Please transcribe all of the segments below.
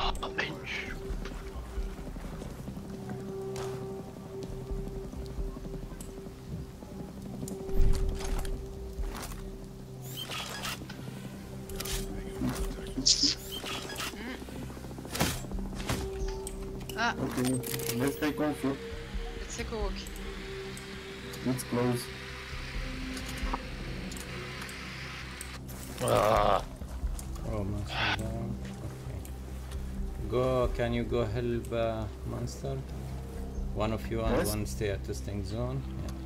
Mensch. Ah. Okay, let's take off. Let's take a walk. It's close. Ah. Oh, monster down. Okay. Go. Can you go help monster? One of you and Yes. one stay at testing zone.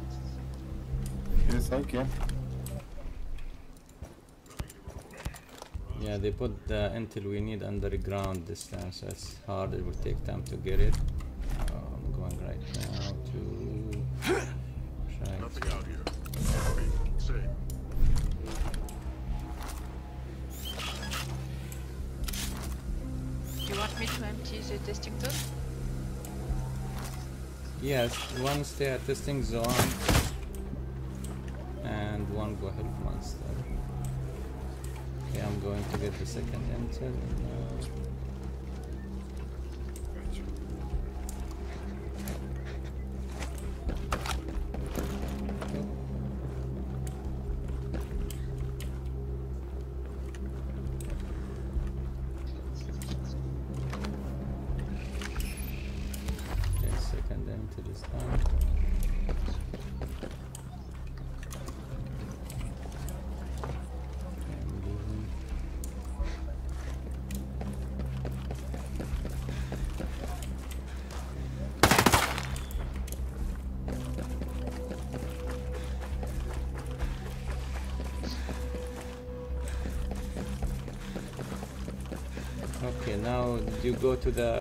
Yes, I can. Yeah, they put the intel we need underground this time, so it's hard. It will take time to get it. I'm going right now to try Nothing to... out here. Copy. Say. You want me to empty the testing zone? Yes, one stay at testing zone and one go help monster. Okay, I'm going to get the second intel. Okay, second intel is done. I'm leaving. Okay, now you go to the...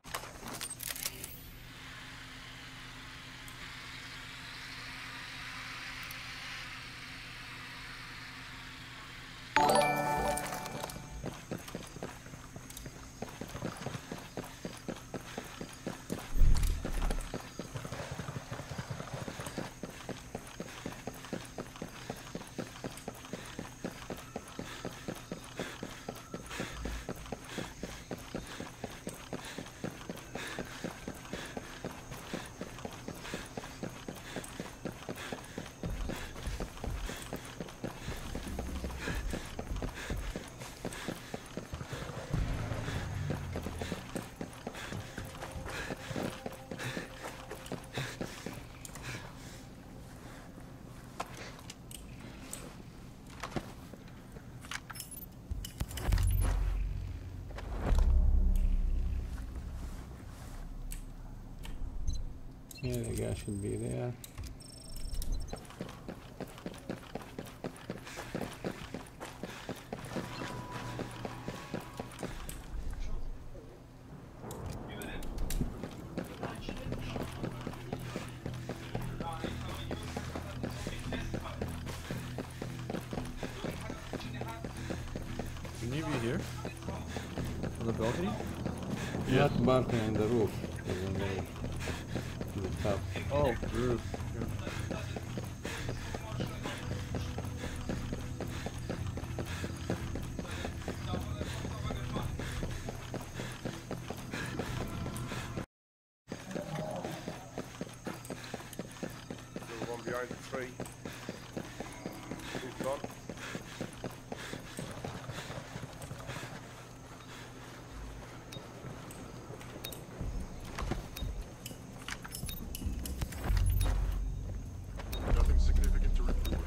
Yeah, the guy should be there. Can you be here? On the balcony? Yeah. Not balcony, on the roof. Is on the top. Oh, roof. There's one behind the tree. Who's gone? Nothing significant to report.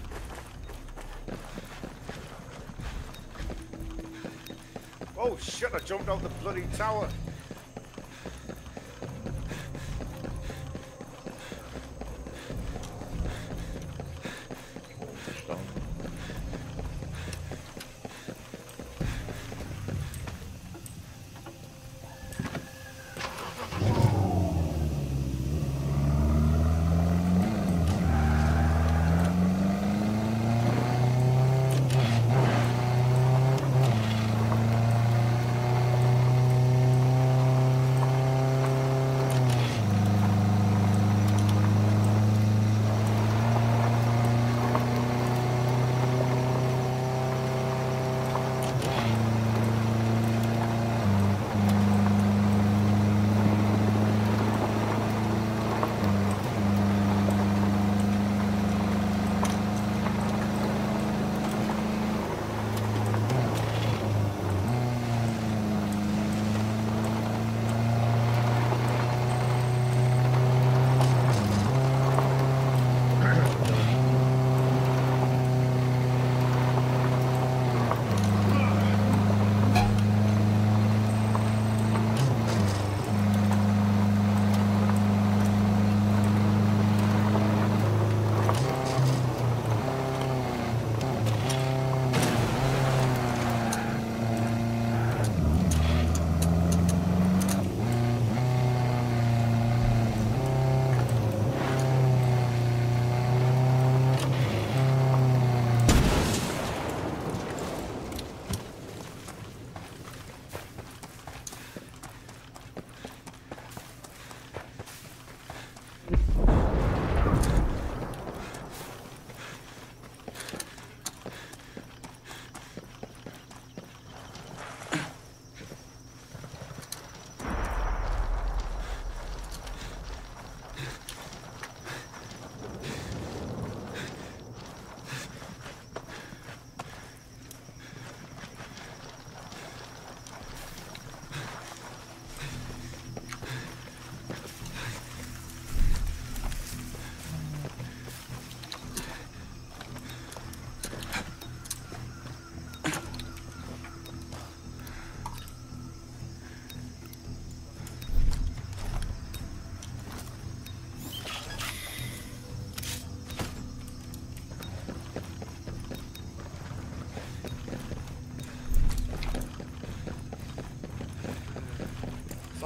Oh shit, I jumped out the bloody tower.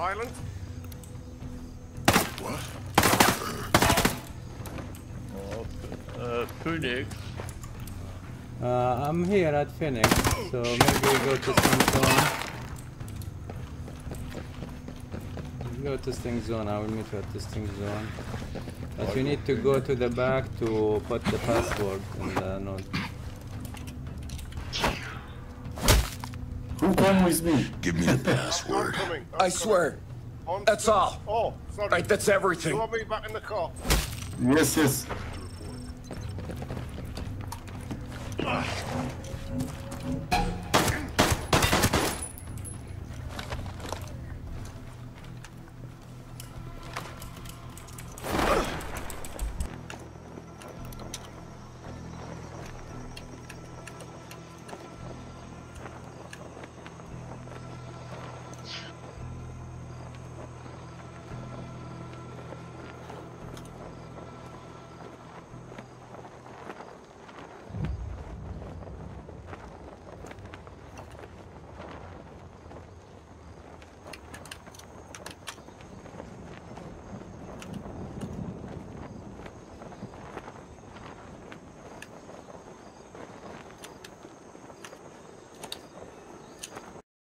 silent? What? Phoenix. I'm here at Phoenix, so maybe we go to Sting Zone. Go to Sting Zone, I will meet you at the Sting Zone. But you need to go to the back to put the password in the node. Who come with me? Give me the password. Coming. I swear. That's all. Oh, sorry. Right, that's everything. You want me back in the car? Yes, yes.